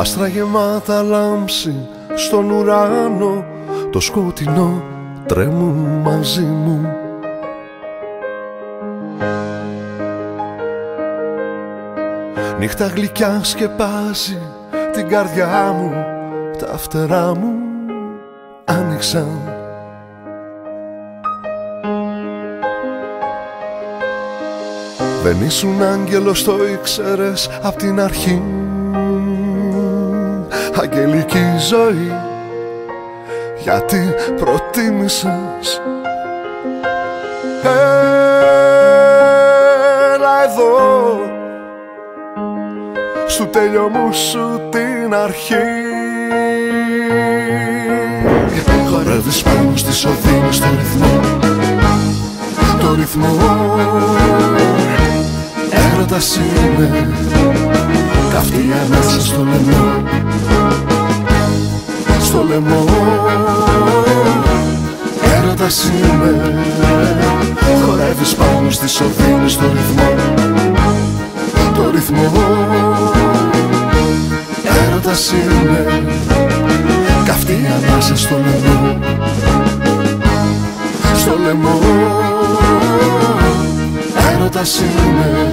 άστρα γεμάτα λάμψη στον ουρανό, το σκοτεινό τρέμουν μαζί μου. Νύχτα γλυκιά σκεπάζει την καρδιά μου, τα φτερά μου άνοιξαν. Δεν ήσουν άγγελος, το ήξερες απ' την αρχή. Αγγελική ζωή, γιατί προτίμησες. Έλα εδώ, στου τέλειωμού σου την αρχή. Χορεύεις πάνω στις οδύνες το ρυθμό, το ρυθμό. Έρωτας είναι, καυτή ανάσα στο λαιμό, στο λαιμό. Έρωτας είναι, χορεύεις πάνω στις οδύνες το ρυθμό, το ρυθμό. Έρωτας είναι, καυτή ανάσα στο λαιμό, στο λαιμό. Έρωτας είναι.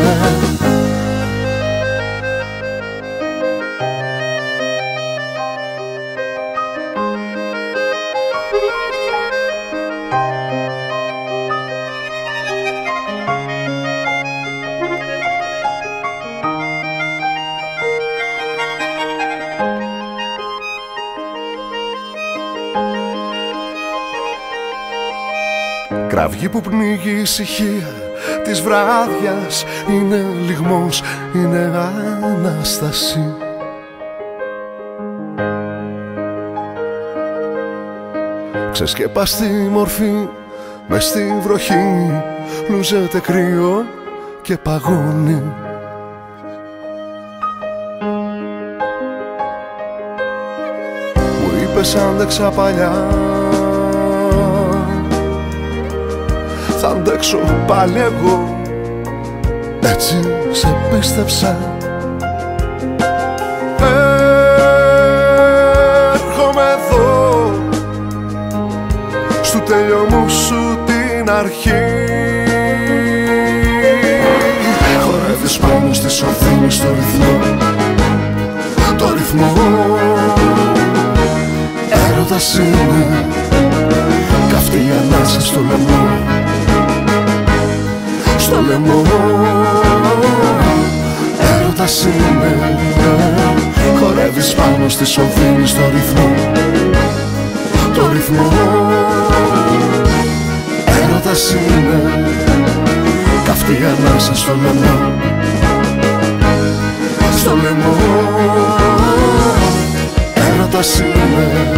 Κραυγή που πνίγει η ησυχία της βράδιας, είναι λιγμός, είναι Ανάσταση. Ξεσκεπαστή μορφή μες στη βροχή, λούζεται κρύο και παγώνει. Μου είπες άντεξα παλιά, θα αντέξω πάλι εγώ, έτσι σε πίστεψα. Έρχομαι εδώ, στου τέλειωμού σου την αρχή. Χορεύεις πάνω στις οδύνες το ρυθμό, το ρυθμό. Έρωτας είναι, καυτή ανάσα στο λαιμό, στο λαιμό. Έρωτας είναι, χορεύεις πάνω στις οδύνες το ρυθμό, το ρυθμό. Έρωτας είναι, καυτή ανάσα στο λαιμό, στο λαιμό. Έρωτας είναι.